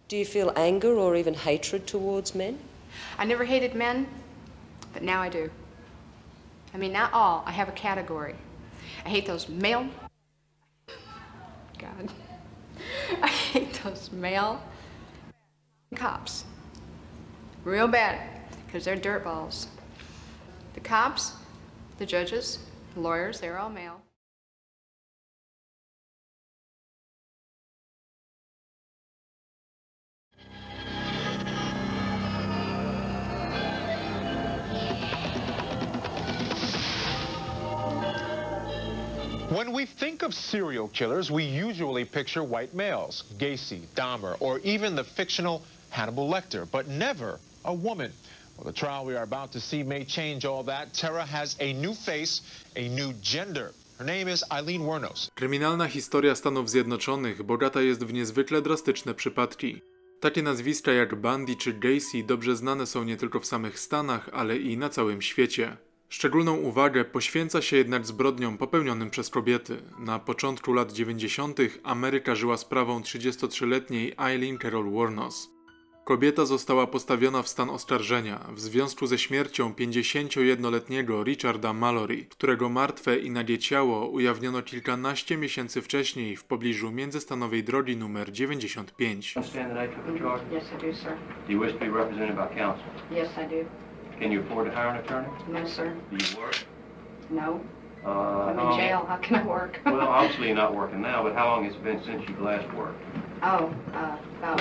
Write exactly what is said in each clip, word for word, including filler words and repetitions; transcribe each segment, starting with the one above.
Do you feel anger or even hatred towards men? I never hated men, but now I do. I mean, not all. I have a category. I hate those male... God. I hate those male cops. Real bad, because they're dirtballs. The cops, the judges, the lawyers, they're all male. When we think of serial killers, we usually picture white males, Gacy, Dahmer, or even the fictional Hannibal Lecter, but never a woman. Well, the trial we are about to see may change all that. Tara has a new face, a new gender. Her name is Aileen Wuornos. Kryminalna historia Stanów Zjednoczonych bogata jest w niezwykle drastyczne przypadki. Takie nazwiska jak Bundy czy Gacy dobrze znane są nie tylko w samych Stanach, ale i na całym świecie. Szczególną uwagę poświęca się jednak zbrodniom popełnionym przez kobiety. Na początku lat dziewięćdziesiątych Ameryka żyła sprawą trzydziestotrzyletniej Aileen Carol Wuornos. Kobieta została postawiona w stan oskarżenia w związku ze śmiercią pięćdziesięciojednoletniego Richarda Mallory, którego martwe i nagie ciało ujawniono kilkanaście miesięcy wcześniej w pobliżu międzystanowej drogi nr dziewięćdziesiąt pięć. Yes, I do, sir. Do you wish to be represented by counsel? Yes, I do. Can you afford to hire an attorney? No, sir. Do you work? No. Uh, I'm how in jail. How can I work? Well, obviously you're not working now, but how long has it been since you've last worked? Oh, uh, about,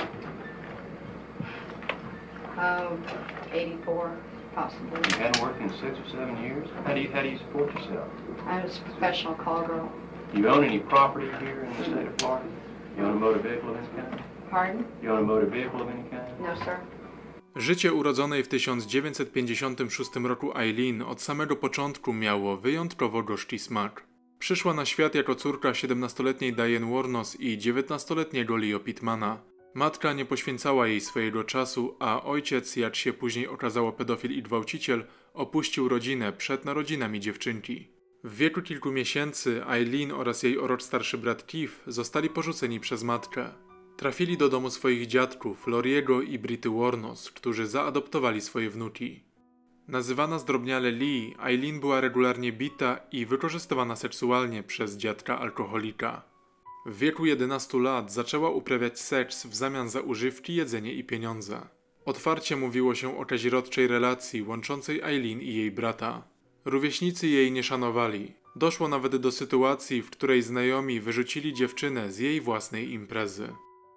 oh, eighty-four, possibly. You hadn't worked in six or seven years? How do you, how do you support yourself? I was a professional call girl. Do you own any property here in the state of Florida? You own a motor vehicle of any kind? Pardon? You own a motor vehicle of any kind? No, sir. Życie urodzonej w tysiąc dziewięćset pięćdziesiątym szóstym roku Aileen od samego początku miało wyjątkowo gorzki smak. Przyszła na świat jako córka siedemnastoletniej Diane Wuornos i dziewiętnastoletniego Leo Pittmana. Matka nie poświęcała jej swojego czasu, a ojciec, jak się później okazało pedofil i gwałciciel, opuścił rodzinę przed narodzinami dziewczynki. W wieku kilku miesięcy Aileen oraz jej o rok starszy brat Keith zostali porzuceni przez matkę. Trafili do domu swoich dziadków, Loriego i Britty Wuornos, którzy zaadoptowali swoje wnuki. Nazywana zdrobniale Lee, Aileen była regularnie bita i wykorzystywana seksualnie przez dziadka alkoholika. W wieku jedenastu lat zaczęła uprawiać seks w zamian za używki, jedzenie i pieniądze. Otwarcie mówiło się o kazirodczej relacji łączącej Aileen i jej brata. Rówieśnicy jej nie szanowali. Doszło nawet do sytuacji, w której znajomi wyrzucili dziewczynę z jej własnej imprezy.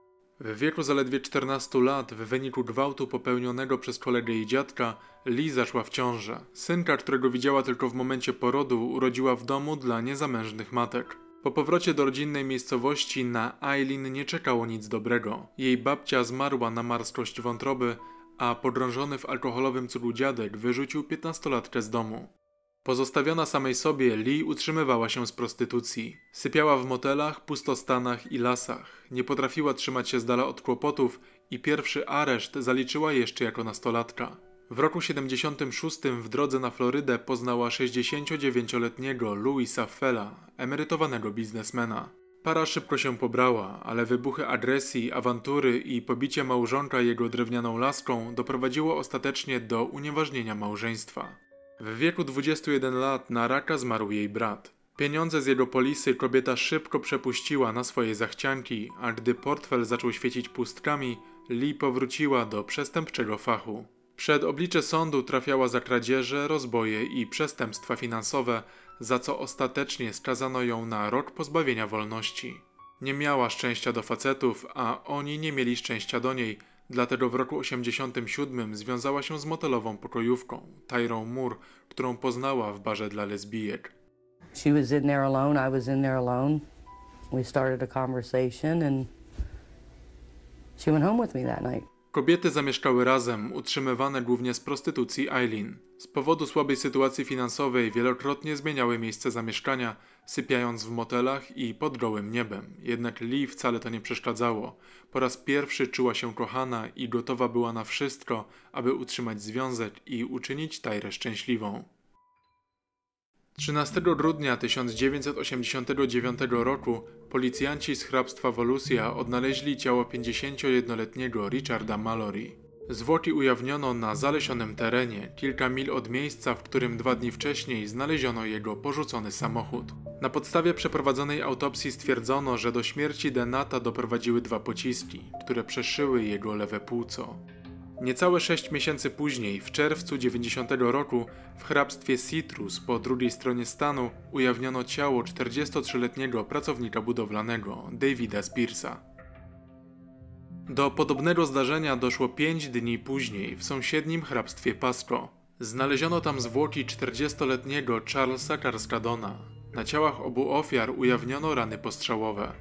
W wieku zaledwie czternastu lat, w wyniku gwałtu popełnionego przez kolegę jej dziadka, Lee zaszła w ciążę. Synka, którego widziała tylko w momencie porodu, urodziła w domu dla niezamężnych matek. Po powrocie do rodzinnej miejscowości na Aileen nie czekało nic dobrego. Jej babcia zmarła na marskość wątroby, a pogrążony w alkoholowym cudu dziadek wyrzucił piętnastolatkę z domu. Pozostawiona samej sobie, Lee utrzymywała się z prostytucji. Sypiała w motelach, pustostanach i lasach. Nie potrafiła trzymać się z dala od kłopotów i pierwszy areszt zaliczyła jeszcze jako nastolatka. W roku siedemdziesiątym szóstym w drodze na Florydę poznała sześćdziesięciodziewięcioletniego Louisa Fella, emerytowanego biznesmena. Para szybko się pobrała, ale wybuchy agresji, awantury i pobicie małżonka jego drewnianą laską doprowadziło ostatecznie do unieważnienia małżeństwa. W wieku dwudziestu jeden lat na raka zmarł jej brat. Pieniądze z jego polisy kobieta szybko przepuściła na swoje zachcianki, a gdy portfel zaczął świecić pustkami, Lee powróciła do przestępczego fachu. Przed oblicze sądu trafiała za kradzieże, rozboje i przestępstwa finansowe, za co ostatecznie skazano ją na rok pozbawienia wolności. Nie miała szczęścia do facetów, a oni nie mieli szczęścia do niej, dlatego w roku osiemdziesiątym siódmym związała się z motelową pokojówką, Tyrone Moore, którą poznała w barze dla lesbijek. She was in there alone, I was in there alone. We started a conversation and she went home with me that night. Kobiety zamieszkały razem, utrzymywane głównie z prostytucji Aileen. Z powodu słabej sytuacji finansowej wielokrotnie zmieniały miejsce zamieszkania, sypiając w motelach i pod gołym niebem. Jednak Lee wcale to nie przeszkadzało. Po raz pierwszy czuła się kochana i gotowa była na wszystko, aby utrzymać związek i uczynić Tyrę szczęśliwą. trzynastego grudnia tysiąc dziewięćset osiemdziesiątego dziewiątego roku policjanci z hrabstwa Volusia odnaleźli ciało pięćdziesięciojednoletniego Richarda Mallory. Zwłoki ujawniono na zalesionym terenie, kilka mil od miejsca, w którym dwa dni wcześniej znaleziono jego porzucony samochód. Na podstawie przeprowadzonej autopsji stwierdzono, że do śmierci Denata doprowadziły dwa pociski, które przeszyły jego lewe płuco. Niecałe sześć miesięcy później, w czerwcu dziewięćdziesiątego roku, w hrabstwie Citrus po drugiej stronie stanu ujawniono ciało czterdziestotrzyletniego pracownika budowlanego Davida Spearsa. Do podobnego zdarzenia doszło pięć dni później w sąsiednim hrabstwie Pasco. Znaleziono tam zwłoki czterdziestoletniego Charlesa Carskadona. Na ciałach obu ofiar ujawniono rany postrzałowe.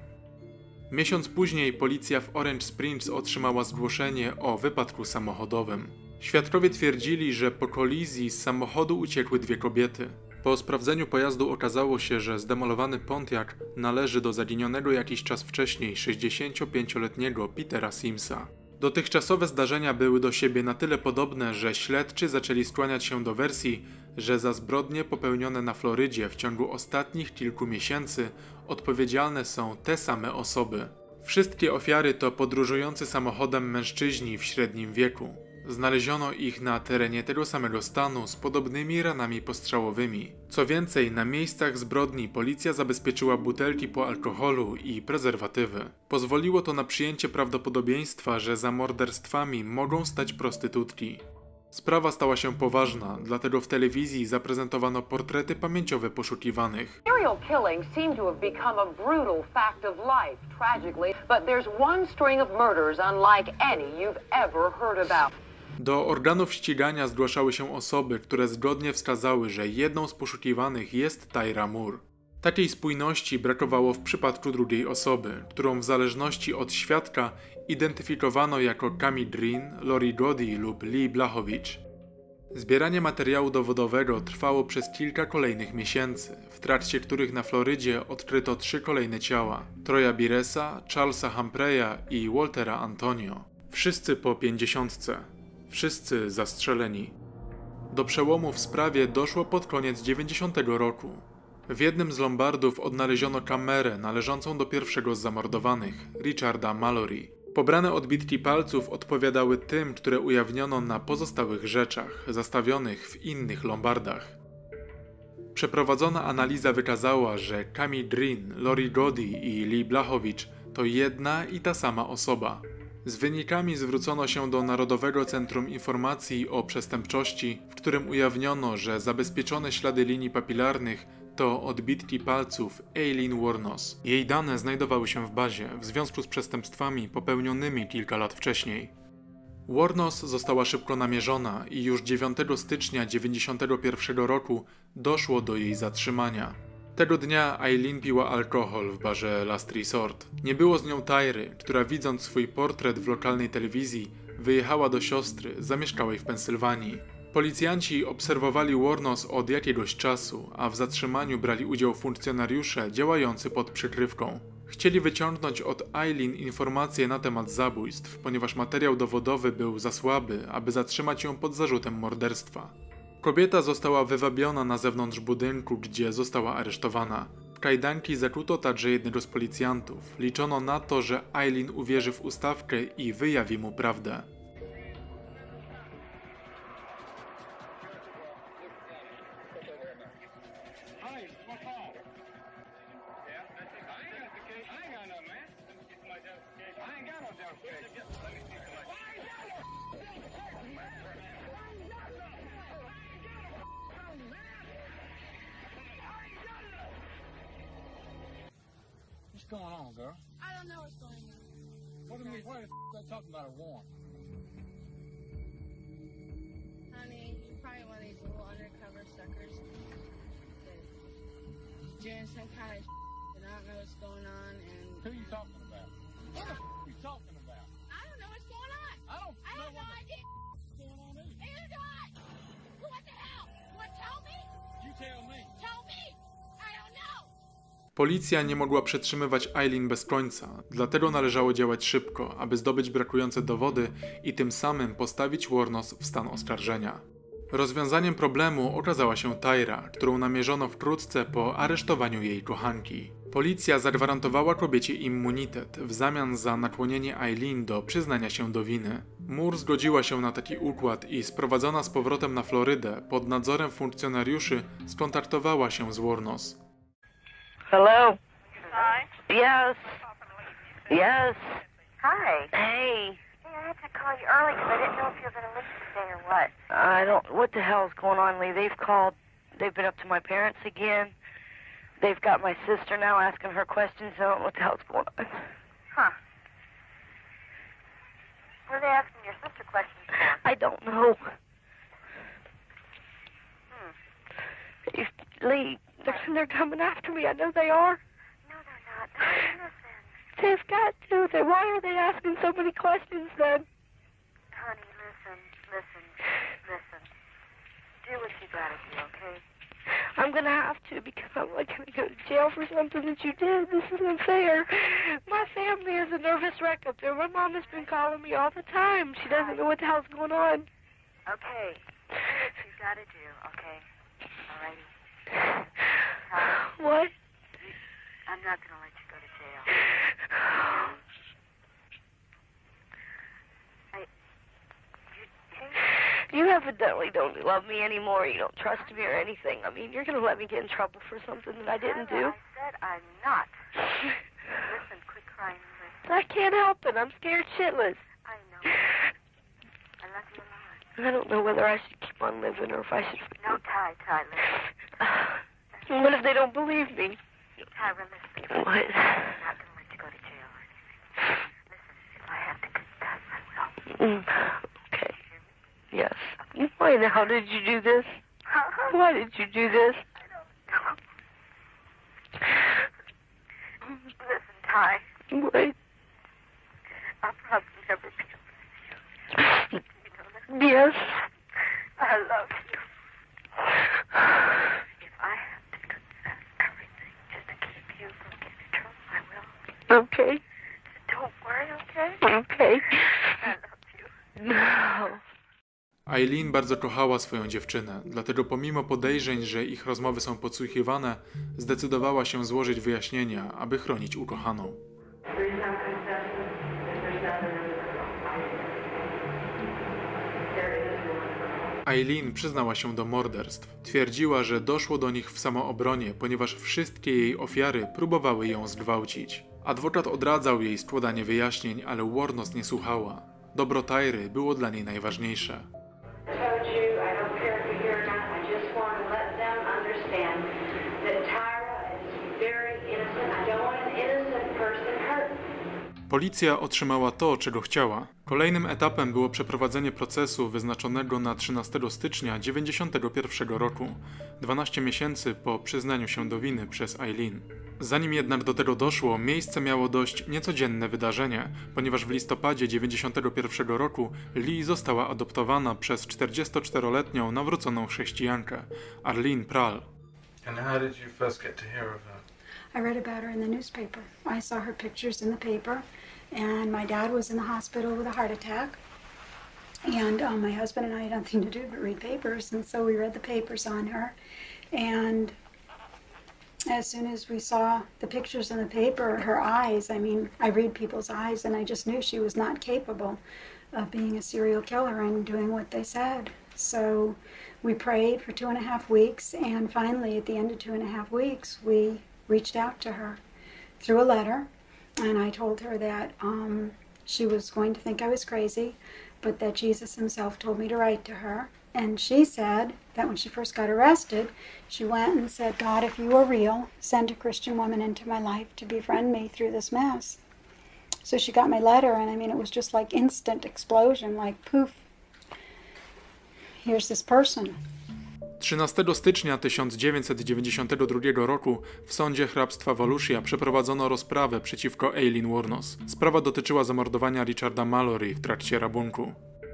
Miesiąc później policja w Orange Springs otrzymała zgłoszenie o wypadku samochodowym. Świadkowie twierdzili, że po kolizji z samochodu uciekły dwie kobiety. Po sprawdzeniu pojazdu okazało się, że zdemolowany Pontiac należy do zaginionego jakiś czas wcześniej sześćdziesięciopięcioletniego Petera Simsa. Dotychczasowe zdarzenia były do siebie na tyle podobne, że śledczy zaczęli skłaniać się do wersji, że za zbrodnie popełnione na Florydzie w ciągu ostatnich kilku miesięcy odpowiedzialne są te same osoby. Wszystkie ofiary to podróżujący samochodem mężczyźni w średnim wieku. Znaleziono ich na terenie tego samego stanu z podobnymi ranami postrzałowymi. Co więcej, na miejscach zbrodni policja zabezpieczyła butelki po alkoholu i prezerwatywy. Pozwoliło to na przyjęcie prawdopodobieństwa, że za morderstwami mogą stać prostytutki. Sprawa stała się poważna, dlatego w telewizji zaprezentowano portrety pamięciowe poszukiwanych. Serial killings seem to have become a brutal fact of life, tragically, but there's one string of murders unlike any you've ever heard about. Do organów ścigania zgłaszały się osoby, które zgodnie wskazały, że jedną z poszukiwanych jest Tyra Moore. Takiej spójności brakowało w przypadku drugiej osoby, którą w zależności od świadka identyfikowano jako Cami Green, Lori Gotti lub Lee Blachowicz. Zbieranie materiału dowodowego trwało przez kilka kolejnych miesięcy, w trakcie których na Florydzie odkryto trzy kolejne ciała: Troya Biresa, Charlesa Humphreya i Waltera Antonio. Wszyscy po pięćdziesiątce. Wszyscy zastrzeleni. Do przełomu w sprawie doszło pod koniec dziewięćdziesiątego roku. W jednym z lombardów odnaleziono kamerę należącą do pierwszego z zamordowanych, Richarda Mallory. Pobrane odbitki palców odpowiadały tym, które ujawniono na pozostałych rzeczach, zastawionych w innych lombardach. Przeprowadzona analiza wykazała, że Cami Green, Lori Gotti i Lee Blachowicz to jedna i ta sama osoba. Z wynikami zwrócono się do Narodowego Centrum Informacji o Przestępczości, w którym ujawniono, że zabezpieczone ślady linii papilarnych to odbitki palców Aileen Wuornos. Jej dane znajdowały się w bazie w związku z przestępstwami popełnionymi kilka lat wcześniej. Wuornos została szybko namierzona i już dziewiątego stycznia dziewięćdziesiątego pierwszego roku doszło do jej zatrzymania. Tego dnia Aileen piła alkohol w barze Last Resort. Nie było z nią Tyry, która widząc swój portret w lokalnej telewizji wyjechała do siostry zamieszkałej w Pensylwanii. Policjanci obserwowali Wuornos od jakiegoś czasu, a w zatrzymaniu brali udział funkcjonariusze działający pod przykrywką. Chcieli wyciągnąć od Aileen informacje na temat zabójstw, ponieważ materiał dowodowy był za słaby, aby zatrzymać ją pod zarzutem morderstwa. Kobieta została wywabiona na zewnątrz budynku, gdzie została aresztowana. W kajdanki zakuto także jednego z policjantów. Liczono na to, że Aileen uwierzy w ustawkę i wyjawi mu prawdę. What's going on, girl? I don't know what's going on. What do you mean? Why the f they talking about a warrant? Honey, you're probably one of these little undercover suckers that's doing some kind of and I don't know what's going on. And Who you talking about? What the f you talking about? I don't know what's going on. I don't I know have no what idea. what's going on either. Neither do I. What the hell? What? Tell me. You tell me. Tell me. I don't know. Policja nie mogła przetrzymywać Aileen bez końca, dlatego należało działać szybko, aby zdobyć brakujące dowody i tym samym postawić Wuornos w stan oskarżenia. Rozwiązaniem problemu okazała się Tyra, którą namierzono wkrótce po aresztowaniu jej kochanki. Policja zagwarantowała kobiecie immunitet w zamian za nakłonienie Eileen do przyznania się do winy. Moore zgodziła się na taki układ i sprowadzona z powrotem na Florydę pod nadzorem funkcjonariuszy skontaktowała się z Wuornos. Hello? Hi. Yes. Yes. Hi. Hey. Hey, I had to call you early because I didn't know if you were going to leave today or what. I don't... What the hell's going on, Lee? They've called... They've been up to my parents again. They've got my sister now asking her questions. I don't know what the hell's going on. Huh. What are they asking your sister questions for? I don't know. Hmm. Lee, they're, they're coming after me. I know they are. No, they're not. No, listen. They've got to. They, why are they asking so many questions then? Honey, listen, listen, listen. Do what you gotta do, okay? I'm gonna have to because I'm like gonna go to jail for something that you did. This isn't fair. My family is a nervous wreck up there. My mom has been calling me all the time. She doesn't know what the hell's going on. Okay. Do what you gotta do, okay? Alrighty. Uh, what? I'm not gonna let you go to jail. I... You think... You evidently don't love me anymore. You don't trust me or anything. I mean, you're going to let me get in trouble for something that I didn't do? I said I'm not. Listen, quit crying. Listen. I can't help it. I'm scared shitless. I know. I love you a lot. I don't know whether I should keep on living or if I should... No, Ty, Ty, listen. What if they don't believe me? Tyra, listen. What? I'm not going to let you go to jail or anything. Listen, if I have to confess, I will. Mm. Okay. Yes. Why now did you do this? Why did you do this? I don't know. Listen, Ty. Wait. I'll probably never be able to see you. You know that? Yes. I love you. If I have to confess everything just to keep you from getting in trouble, I will. Okay. So don't worry, okay? Okay. I love you. No. Eileen bardzo kochała swoją dziewczynę, dlatego pomimo podejrzeń, że ich rozmowy są podsłuchiwane, zdecydowała się złożyć wyjaśnienia, aby chronić ukochaną. Eileen przyznała się do morderstw. Twierdziła, że doszło do nich w samoobronie, ponieważ wszystkie jej ofiary próbowały ją zgwałcić. Adwokat odradzał jej składanie wyjaśnień, ale Wuornos nie słuchała. Dobro Tyry było dla niej najważniejsze. Policja otrzymała to, czego chciała. Kolejnym etapem było przeprowadzenie procesu wyznaczonego na trzynastego stycznia dziewięćdziesiątego pierwszego roku, dwanaście miesięcy po przyznaniu się do winy przez Eileen. Zanim jednak do tego doszło, miejsce miało dość niecodzienne wydarzenie, ponieważ w listopadzie dziewięćdziesiątego pierwszego roku Lee została adoptowana przez czterdziestoczteroletnią nawróconą chrześcijankę, Arlene Prall. And how did you first get to hear of her? I read about her in the newspaper. I saw her pictures in the paper, and my dad was in the hospital with a heart attack. And um, my husband and I had nothing to do but read papers, and so we read the papers on her. And as soon as we saw the pictures in the paper, her eyes, I mean, I read people's eyes, and I just knew she was not capable of being a serial killer and doing what they said. So we prayed for two and a half weeks, and finally, at the end of two and a half weeks, we reached out to her through a letter, and I told her that um, she was going to think I was crazy, but that Jesus himself told me to write to her. And she said that when she first got arrested, she went and said, God, if you are real, send a Christian woman into my life to befriend me through this mess. So she got my letter, and I mean, it was just like instant explosion, like poof, here's this person. trzynastego stycznia tysiąc dziewięćset dziewięćdziesiątego drugiego roku w sądzie hrabstwa Volusia przeprowadzono rozprawę przeciwko Eileen Wuornos. Sprawa dotyczyła zamordowania Richarda Mallory w trakcie rabunku.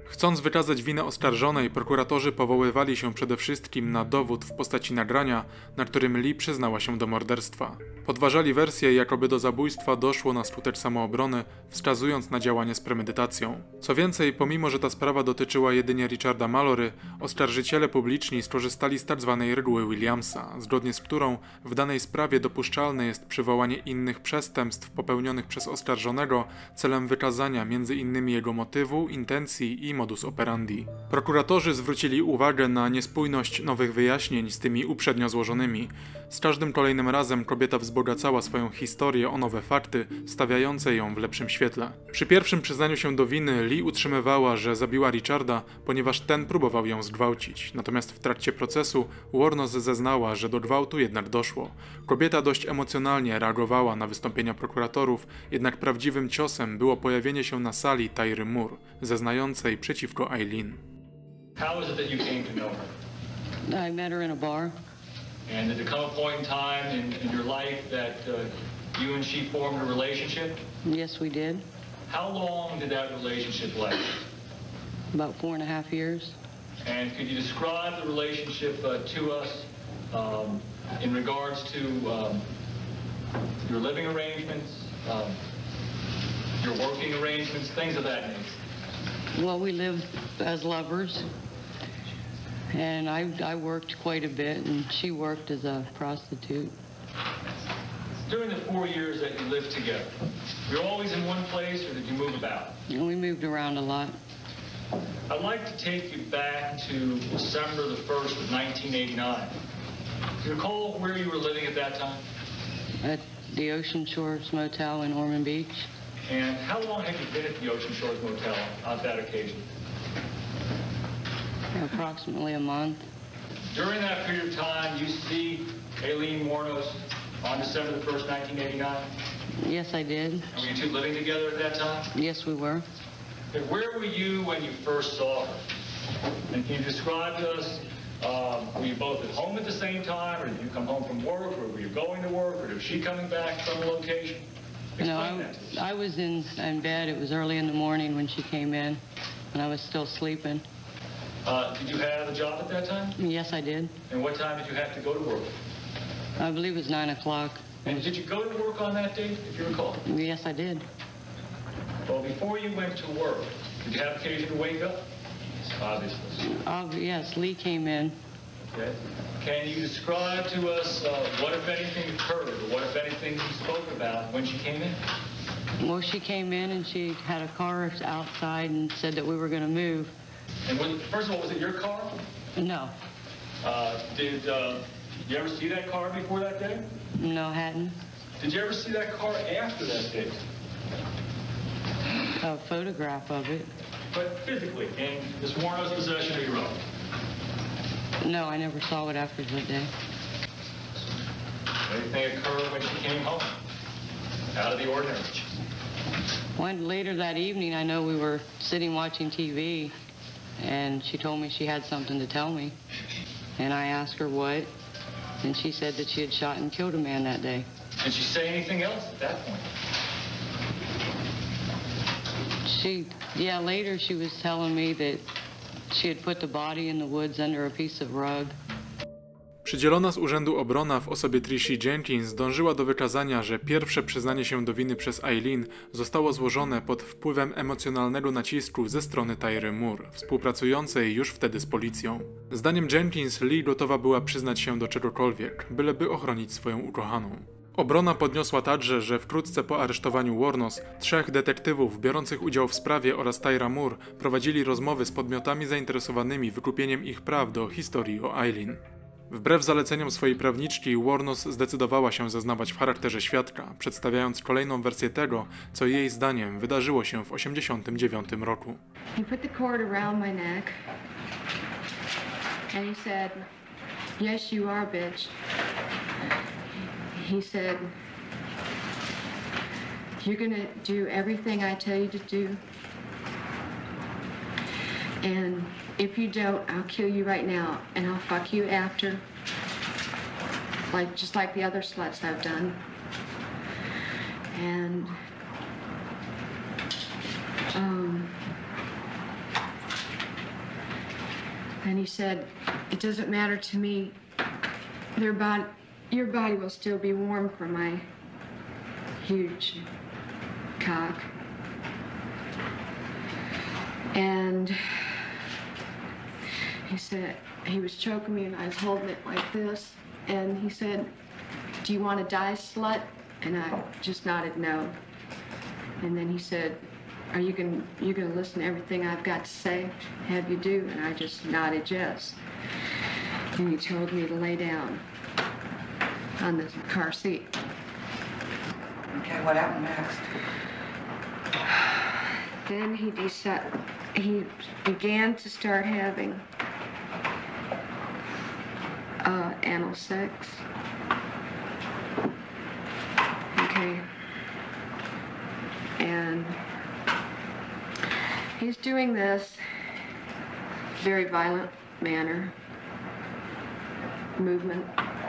Chcąc wykazać winę oskarżonej, prokuratorzy powoływali się przede wszystkim na dowód w postaci nagrania, na którym Lee przyznała się do morderstwa. Podważali wersję, jakoby do zabójstwa doszło na skutek samoobrony, wskazując na działanie z premedytacją. Co więcej, pomimo że ta sprawa dotyczyła jedynie Richarda Mallory, oskarżyciele publiczni skorzystali z tzw. reguły Williamsa, zgodnie z którą w danej sprawie dopuszczalne jest przywołanie innych przestępstw popełnionych przez oskarżonego celem wykazania między innymi jego motywu, intencji i modus operandi. Prokuratorzy zwrócili uwagę na niespójność nowych wyjaśnień z tymi uprzednio złożonymi. Z każdym kolejnym razem kobieta wzbogacała swoją historię o nowe fakty, stawiające ją w lepszym świetle. Przy pierwszym przyznaniu się do winy Lee utrzymywała, że zabiła Richarda, ponieważ ten próbował ją zgwałcić. Natomiast w trakcie procesu Wuornos zeznała, że do gwałtu jednak doszło. Kobieta dość emocjonalnie reagowała na wystąpienia prokuratorów, jednak prawdziwym ciosem było pojawienie się na sali Tyry Moore, zeznającej przeciwko Eileen. How is it that you came to know her? I met her in a bar. And did there come a point in time in, in your life that uh, you and she formed a relationship? Yes, we did. How long did that relationship last? About four and a half years. And could you describe the relationship uh, to us um, in regards to um, your living arrangements, um, your working arrangements, things of that nature? Well, we lived as lovers. And I, I worked quite a bit, and she worked as a prostitute. During the four years that you lived together, you were always in one place, or did you move about? And we moved around a lot. I'd like to take you back to December the first of nineteen eighty-nine. Do you recall where you were living at that time? At the Ocean Shores Motel in Ormond Beach. And how long had you been at the Ocean Shores Motel on that occasion? Approximately a month. During that period of time, you see Eileen Wuornos on December the first, nineteen eighty-nine? Yes, I did. And were you two living together at that time? Yes, we were. And where were you when you first saw her? And can you describe to us, um, were you both at home at the same time, or did you come home from work, or were you going to work, or was she coming back from a location? Explain no, I, that to us. I was in, in bed. It was early in the morning when she came in, and I was still sleeping. Uh, did you have a job at that time? Yes, I did. And what time did you have to go to work? I believe it was nine o'clock. And did you go to work on that date, if you recall? Yes, I did. Well, before you went to work, did you have occasion to wake up? Obviously. Uh, yes, Lee came in. Okay. Can you describe to us uh, what, if anything, occurred, or what, if anything, you spoke about when she came in? Well, she came in and she had a car outside and said that we were going to move. And when, first of all, was it your car? No. Uh, did uh, you ever see that car before that day? No, hadn't. Did you ever see that car after that date? A photograph of it. But physically, in Miss Wuornos' possession or your own? No, I never saw it after that day. Anything occurred when she came home? Out of the ordinary? When, later that evening, I know we were sitting watching T V, and she told me she had something to tell me. And I asked her what, and she said that she had shot and killed a man that day. Did she say anything else at that point? She, yeah, later she was telling me that she had put the body in the woods under a piece of rug. Przydzielona z urzędu obrona w osobie Trishi Jenkins dążyła do wykazania, że pierwsze przyznanie się do winy przez Eileen zostało złożone pod wpływem emocjonalnego nacisku ze strony Tyry Moore, współpracującej już wtedy z policją. Zdaniem Jenkins, Lee gotowa była przyznać się do czegokolwiek, byleby ochronić swoją ukochaną. Obrona podniosła także, że wkrótce po aresztowaniu Wuornos trzech detektywów biorących udział w sprawie oraz Tyra Moore prowadzili rozmowy z podmiotami zainteresowanymi wykupieniem ich praw do historii o Eileen. Wbrew zaleceniom swojej prawniczki, Wuornos zdecydowała się zeznawać w charakterze świadka, przedstawiając kolejną wersję tego, co jej zdaniem wydarzyło się w osiemdziesiątym dziewiątym roku. He put the cord around my neck and he said, "Yes, you are, bitch." He said, "You're gonna do everything I tell you to do. And if you don't, I'll kill you right now, and I'll fuck you after, like just like the other sluts I've done." And um, And he said, it doesn't matter to me. Their body, your body will still be warm for my huge cock. And he said, he was choking me and I was holding it like this. And he said, do you want to die, slut? And I just nodded no. And then he said, are you going you gonna listen to everything I've got to say? Have you do? And I just nodded yes. And he told me to lay down on the car seat. Okay, what happened next? Then he decided, he began to start having uh, anal sex. Okay. And he's doing this very violent manner, movement.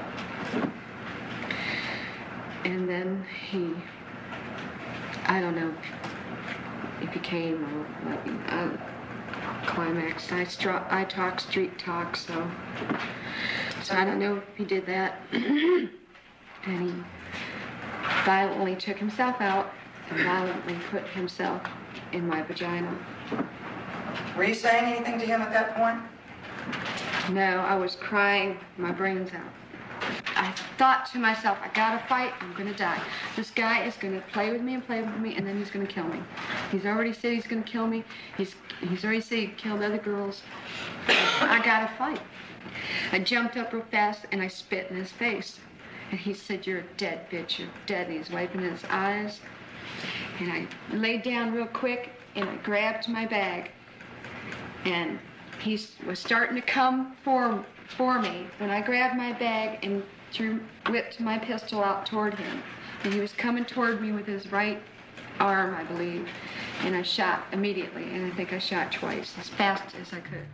And then he, I don't know, it became a, a climax. I, stro I talk street talk, so, so I don't know if he did that. And he violently took himself out and violently put himself in my vagina. Were you saying anything to him at that point? No, I was crying my brains out. I thought to myself, I gotta fight, I'm gonna die. This guy is gonna play with me and play with me, and then he's gonna kill me. He's already said he's gonna kill me. He's, he's already said he killed other girls. I gotta fight. I jumped up real fast and I spit in his face. And he said, you're a dead bitch, you're dead. And he's wiping his eyes. And I laid down real quick and I grabbed my bag. And he was starting to come for, for me when I grabbed my bag and threw, whipped my pistol out toward him. And he was coming toward me with his right arm, I believe. And I shot immediately, and I think I shot twice, as fast as I could.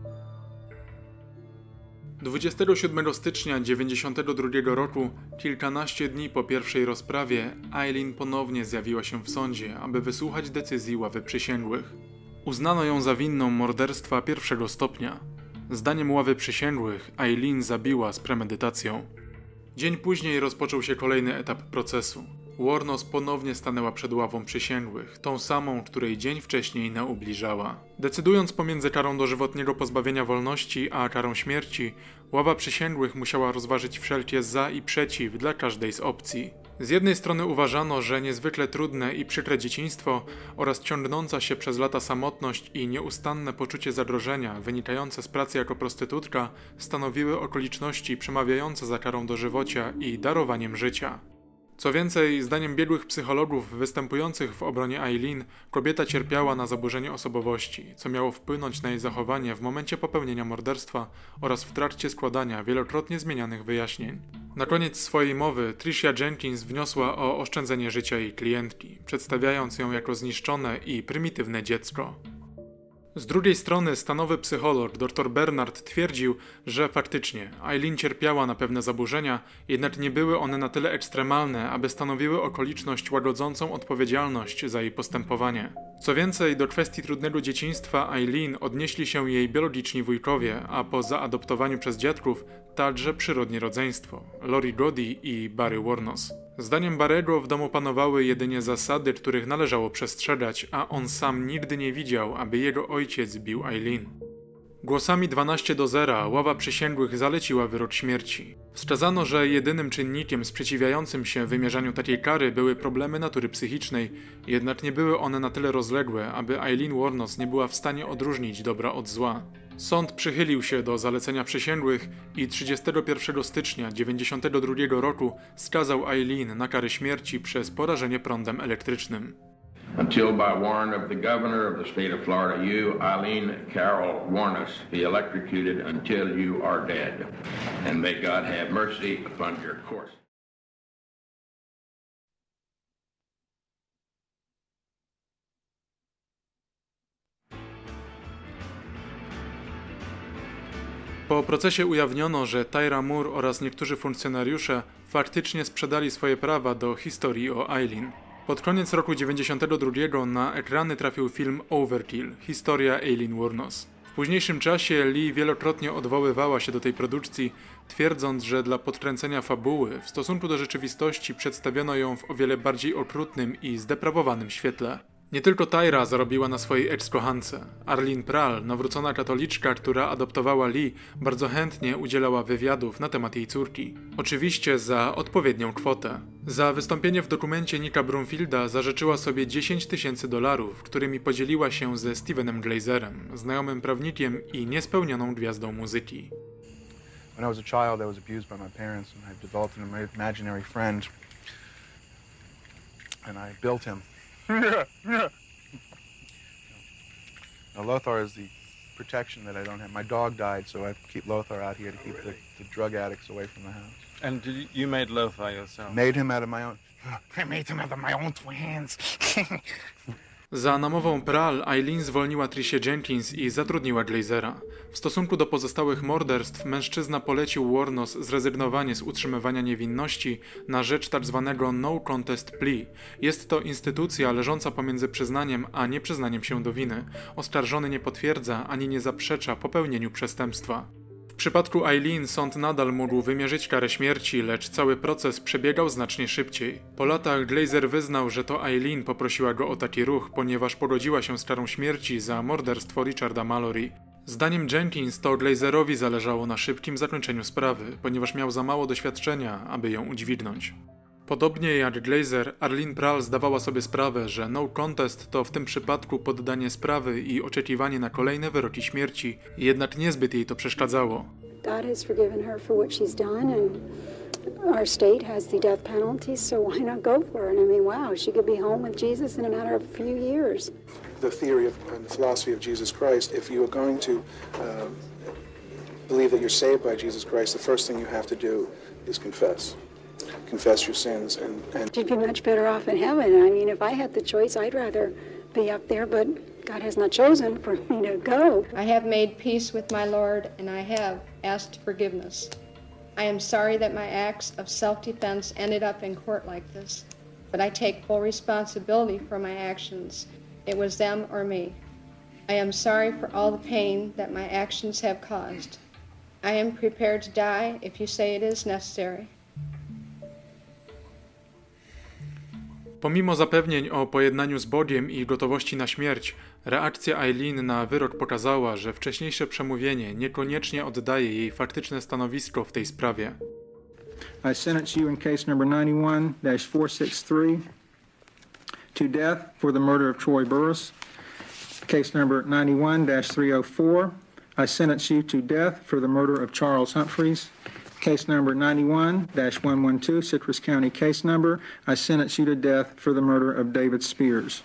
dwudziestego siódmego stycznia dziewięćdziesiątego drugiego roku, kilkanaście dni po pierwszej rozprawie, Eileen ponownie zjawiła się w sądzie, aby wysłuchać decyzji ławy przysięgłych. Uznano ją za winną morderstwa pierwszego stopnia. Zdaniem ławy przysięgłych, Eileen zabiła z premedytacją. Dzień później rozpoczął się kolejny etap procesu. Wuornos ponownie stanęła przed ławą przysięgłych, tą samą, której dzień wcześniej naubliżała. Decydując pomiędzy karą dożywotniego pozbawienia wolności a karą śmierci, ława przysięgłych musiała rozważyć wszelkie za i przeciw dla każdej z opcji. Z jednej strony uważano, że niezwykle trudne i przykre dzieciństwo oraz ciągnąca się przez lata samotność i nieustanne poczucie zagrożenia wynikające z pracy jako prostytutka stanowiły okoliczności przemawiające za karą dożywocia i darowaniem życia. Co więcej, zdaniem biegłych psychologów występujących w obronie Eileen, kobieta cierpiała na zaburzenie osobowości, co miało wpłynąć na jej zachowanie w momencie popełnienia morderstwa oraz w trakcie składania wielokrotnie zmienianych wyjaśnień. Na koniec swojej mowy Tricia Jenkins wniosła o oszczędzenie życia jej klientki, przedstawiając ją jako zniszczone i prymitywne dziecko. Z drugiej strony stanowy psycholog dr Bernard twierdził, że faktycznie Eileen cierpiała na pewne zaburzenia, jednak nie były one na tyle ekstremalne, aby stanowiły okoliczność łagodzącą odpowiedzialność za jej postępowanie. Co więcej, do kwestii trudnego dzieciństwa Eileen odnieśli się jej biologiczni wujkowie, a po zaadoptowaniu przez dziadków także przyrodnie rodzeństwo, Lori Goody i Barry Wuornos. Zdaniem Barrego w domu panowały jedynie zasady, których należało przestrzegać, a on sam nigdy nie widział, aby jego ojciec bił Eileen. Głosami dwanaście do zera ława przysięgłych zaleciła wyrok śmierci. Wskazano, że jedynym czynnikiem sprzeciwiającym się wymierzaniu takiej kary były problemy natury psychicznej, jednak nie były one na tyle rozległe, aby Eileen Wuornos nie była w stanie odróżnić dobra od zła. Sąd przychylił się do zalecenia przysięgłych i trzydziestego pierwszego stycznia dziewięćdziesiątego drugiego roku skazał Eileen na karę śmierci przez porażenie prądem elektrycznym. Until by warrant of the governor of the state of Florida, you, Eileen Carol Wuornos, be electrocuted until you are dead. And may God have mercy upon your course. Po procesie ujawniono, że Tyra Moore oraz niektórzy funkcjonariusze faktycznie sprzedali swoje prawa do historii o Eileen. Pod koniec roku dziewięćdziesiątego drugiego na ekrany trafił film Overkill – Historia Eileen Wuornos. W późniejszym czasie Lee wielokrotnie odwoływała się do tej produkcji, twierdząc, że dla podkręcenia fabuły w stosunku do rzeczywistości przedstawiono ją w o wiele bardziej okrutnym i zdeprawowanym świetle. Nie tylko Tyra zarobiła na swojej eks-kochance. Arlene Prahl, nawrócona katoliczka, która adoptowała Lee, bardzo chętnie udzielała wywiadów na temat jej córki. Oczywiście za odpowiednią kwotę. Za wystąpienie w dokumencie Nicka Broomfielda zażyczyła sobie dziesięć tysięcy dolarów, którymi podzieliła się ze Stevenem Glazerem, znajomym prawnikiem i niespełnioną gwiazdą muzyki. When I was a child, I was abused by my parents, and I developed an imaginary friend, and I built him. Now, Lothar is the protection that I don't have. My dog died, so I keep Lothar out here to keep the, the drug addicts away from the house. And did you, you made Lothar yourself? Made him out of my own... I made him out of my own two hands. Za namową Prahl Eileen zwolniła Tricia Jenkins i zatrudniła Glazera. W stosunku do pozostałych morderstw mężczyzna polecił Wuornos zrezygnowanie z utrzymywania niewinności na rzecz tzw. no contest plea. Jest to instytucja leżąca pomiędzy przyznaniem a nieprzyznaniem się do winy. Oskarżony nie potwierdza ani nie zaprzecza popełnieniu przestępstwa. W przypadku Eileen sąd nadal mógł wymierzyć karę śmierci, lecz cały proces przebiegał znacznie szybciej. Po latach Glazer wyznał, że to Eileen poprosiła go o taki ruch, ponieważ pogodziła się z karą śmierci za morderstwo Richarda Mallory. Zdaniem Jenkins to Glazerowi zależało na szybkim zakończeniu sprawy, ponieważ miał za mało doświadczenia, aby ją udźwignąć. Podobnie jak Glazer, Arlene Prahl zdawała sobie sprawę, że no contest to w tym przypadku poddanie sprawy i oczekiwanie na kolejne wyroki śmierci, jednak niezbyt jej to przeszkadzało. God has forgiven her for what she's done, and our state has the death penalty, so why not go for it? I mean, wow, she could be home with Jesus in a matter of a few years. The theory of, and the philosophy of Jesus Christ, if you are going to um, believe that you're saved by Jesus Christ, the first thing you have to do is confess. Confess your sins and, and... You'd be much better off in heaven. I mean, if I had the choice, I'd rather be up there, but God has not chosen for me to go. I have made peace with my Lord, and I have asked forgiveness. I am sorry that my acts of self-defense ended up in court like this, but I take full responsibility for my actions. It was them or me. I am sorry for all the pain that my actions have caused. I am prepared to die if you say it is necessary. Pomimo zapewnień o pojednaniu z Bogiem i gotowości na śmierć, reakcja Eileen na wyrok pokazała, że wcześniejsze przemówienie niekoniecznie oddaje jej faktyczne stanowisko w tej sprawie. I sentence you in case number ninety-one dash four six three to death for the murder of Troy Burris. Case number ninety-one dash three oh four, I sentence you to death for the murder of Charles Humphreys. Case number ninety-one dash one twelve, Citrus County case number, I sentence you to death for the murder of David Spears.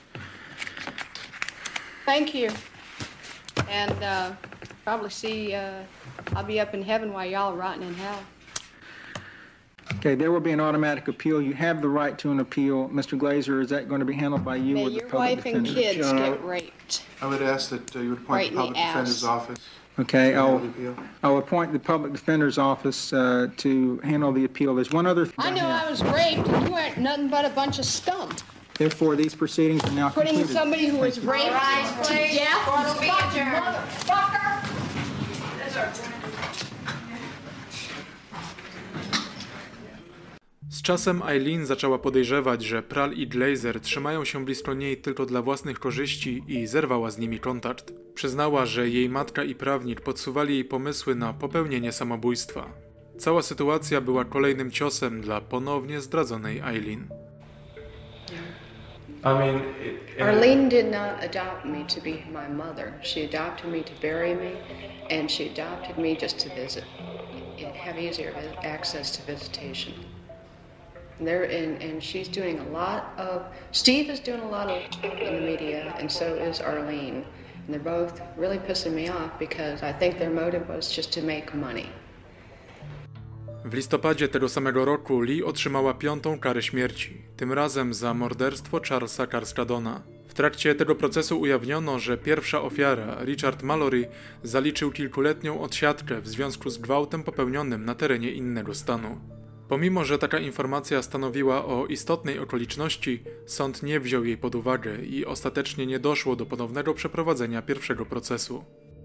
Thank you. And uh, probably see, uh, I'll be up in heaven while y'all are rotting in hell. Okay, there will be an automatic appeal. You have the right to an appeal. Mister Glazer, is that going to be handled by you May or the your public wife and defender? kids John, get raped. I would ask that uh, you would appoint Right the in the public defender's ass. office. Okay, to handle I'll, the appeal. I'll appoint the public defender's office uh, to handle the appeal. There's one other thing. I know I was raped, and you aren't nothing but a bunch of scum. Therefore, these proceedings are now Putting concluded. somebody who was raped Rise, to please. death, Court you will be fucking adjourned. motherfucker! Z czasem Eileen zaczęła podejrzewać, że Prahl i Glazer trzymają się blisko niej tylko dla własnych korzyści i zerwała z nimi kontakt. Przyznała, że jej matka i prawnik podsuwali jej pomysły na popełnienie samobójstwa. Cała sytuacja była kolejnym ciosem dla ponownie zdradzonej Eileen. I mean, it, it, Arlene did not adopt me to be my mother. She adopted me to bury me, and she adopted me just to visit, and have easier access to visitation. And there, and, and she's doing a lot of, Steve is doing a lot of in the media, and so is Arlene. And they're both really pissing me off because I think their motive was just to make money. W listopadzie tego samego roku Lee otrzymała piątą karę śmierci, tym razem za morderstwo Charlesa Carskadona. W trakcie tego procesu ujawniono, że pierwsza ofiara, Richard Mallory, zaliczył kilkuletnią odsiadkę w związku z gwałtem popełnionym na terenie innego stanu. Pomimo że taka informacja stanowiła o istotnej okoliczności, sąd nie wziął jej pod uwagę i ostatecznie nie doszło do ponownego przeprowadzenia pierwszego procesu.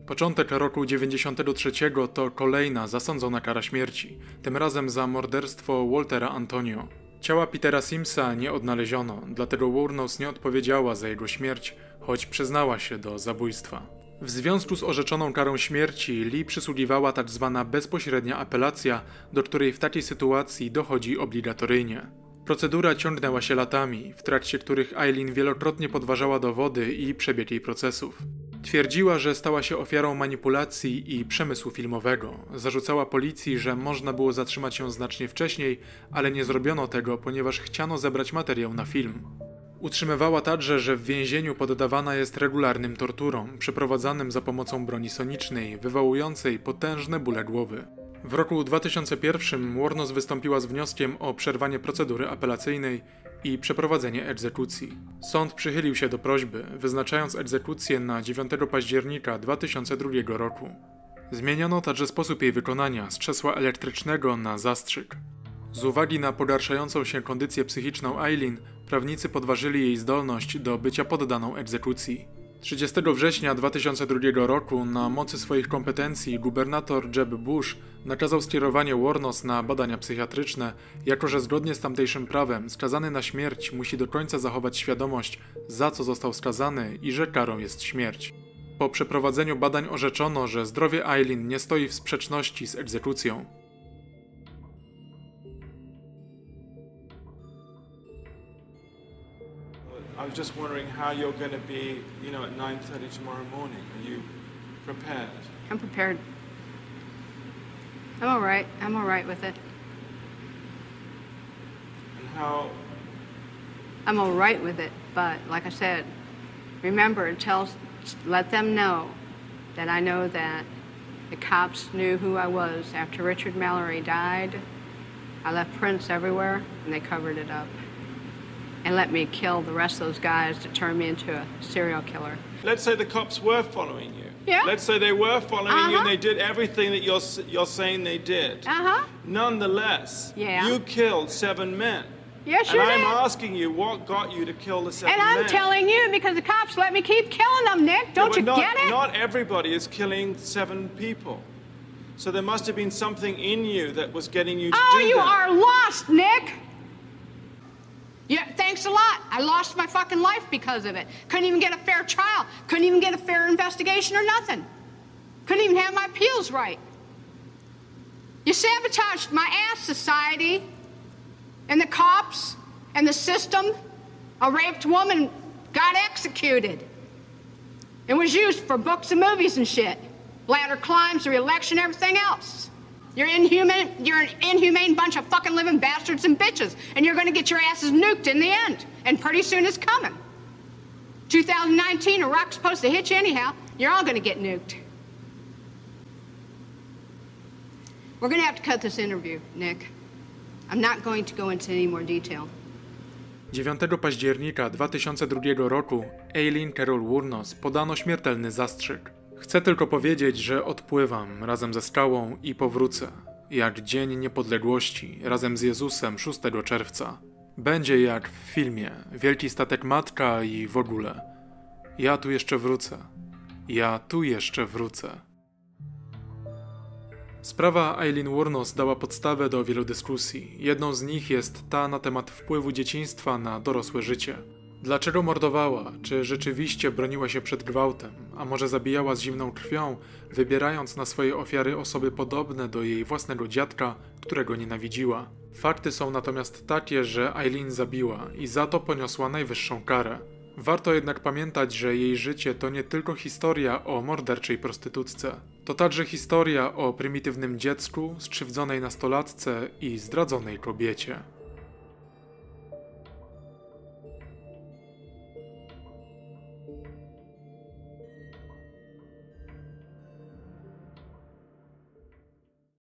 Początek roku dziewięćdziesiątego trzeciego to kolejna zasądzona kara śmierci, tym razem za morderstwo Waltera Antonio. Ciała Petera Simsa nie odnaleziono, dlatego Wuornos nie odpowiedziała za jego śmierć, choć przyznała się do zabójstwa. W związku z orzeczoną karą śmierci Lee przysługiwała tak zwana bezpośrednia apelacja, do której w takiej sytuacji dochodzi obligatoryjnie. Procedura ciągnęła się latami, w trakcie których Eileen wielokrotnie podważała dowody i przebieg jej procesów. Twierdziła, że stała się ofiarą manipulacji i przemysłu filmowego. Zarzucała policji, że można było zatrzymać ją znacznie wcześniej, ale nie zrobiono tego, ponieważ chciano zebrać materiał na film. Utrzymywała także, że w więzieniu poddawana jest regularnym torturom, przeprowadzanym za pomocą broni sonicznej, wywołującej potężne bóle głowy. W roku dwa tysiące pierwszym Wuornos wystąpiła z wnioskiem o przerwanie procedury apelacyjnej i przeprowadzenie egzekucji. Sąd przychylił się do prośby, wyznaczając egzekucję na dziewiątego października dwa tysiące drugiego roku. Zmieniono także sposób jej wykonania z krzesła elektrycznego na zastrzyk. Z uwagi na pogarszającą się kondycję psychiczną Eileen, prawnicy podważyli jej zdolność do bycia poddaną egzekucji. trzydziestego września dwa tysiące drugiego roku na mocy swoich kompetencji gubernator Jeb Bush nakazał skierowanie Wuornos na badania psychiatryczne, jako że zgodnie z tamtejszym prawem skazany na śmierć musi do końca zachować świadomość, za co został skazany i że karą jest śmierć. Po przeprowadzeniu badań orzeczono, że zdrowie Eileen nie stoi w sprzeczności z egzekucją. I was just wondering how you're going to be, you know, at nine thirty tomorrow morning. Are you prepared? I'm prepared. I'm all right. I'm all right with it. And how... I'm all right with it, but like I said, remember, tell, let them know that I know that the cops knew who I was. After Richard Mallory died, I left prints everywhere, and they covered it up. And let me kill the rest of those guys to turn me into a serial killer. Let's say the cops were following you. Yeah. Let's say they were following uh-huh. you and they did everything that you're, you're saying they did. Uh-huh. Nonetheless, yeah. you killed seven men. Yes, you and did. I'm asking you, what got you to kill the seven men? And I'm men? telling you because the cops let me keep killing them, Nick. Don't yeah, you not, get it? Not everybody is killing seven people. So there must have been something in you that was getting you to oh, do you that. are lost, Nick. Yeah, thanks a lot. I lost my fucking life because of it. Couldn't even get a fair trial. Couldn't even get a fair investigation or nothing. Couldn't even have my appeals right. You sabotaged my ass, society, and the cops, and the system. A raped woman got executed. It was used for books and movies and shit. Ladder climbs, the re-election, everything else. You're inhuman, you're an inhumane bunch of fucking living bastards and bitches, and you're gonna get your asses nuked in the end, and pretty soon it's coming. two thousand nineteen, a rock's supposed to hit you anyhow, you're all gonna get nuked. We're gonna have to cut this interview, Nick. I'm not going to go into any more detail. dziewiątego października dwa tysiące drugiego roku Eileen Carol Wuornos podano śmiertelny zastrzyk. Chcę tylko powiedzieć, że odpływam razem ze skałą i powrócę, jak Dzień Niepodległości razem z Jezusem szóstego czerwca. Będzie jak w filmie Wielki Statek Matka i w ogóle. Ja tu jeszcze wrócę. Ja tu jeszcze wrócę. Sprawa Eileen Wuornos dała podstawę do wielu dyskusji. Jedną z nich jest ta na temat wpływu dzieciństwa na dorosłe życie. Dlaczego mordowała? Czy rzeczywiście broniła się przed gwałtem? A może zabijała z zimną krwią, wybierając na swoje ofiary osoby podobne do jej własnego dziadka, którego nienawidziła? Fakty są natomiast takie, że Eileen zabiła i za to poniosła najwyższą karę. Warto jednak pamiętać, że jej życie to nie tylko historia o morderczej prostytutce. To także historia o prymitywnym dziecku, skrzywdzonej nastolatce i zdradzonej kobiecie.